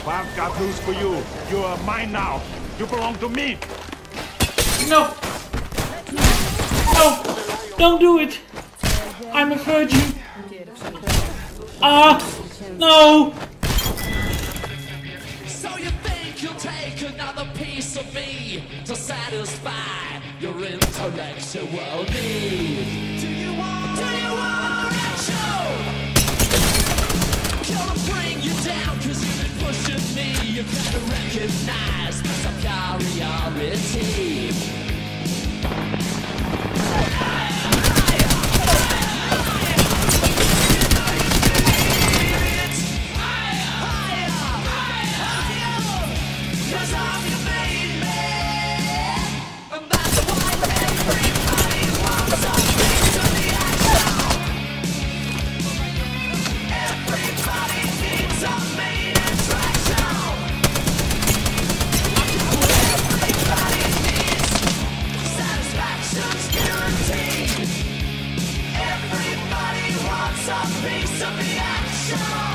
I've got news for you. You are mine now. You belong to me. No! No! Don't do it! I'm a virgin! Ah! No! So you think you'll take another piece of me to satisfy your intellectual need? Do you want action? Gonna bring you down cause you've been pushing me. You gotta recognize my superiority. Cause I'm your main man. And that's why everybody wants a piece of the action. Everybody needs a main attraction. Everybody needs satisfaction's guaranteed. Everybody wants a piece of the action.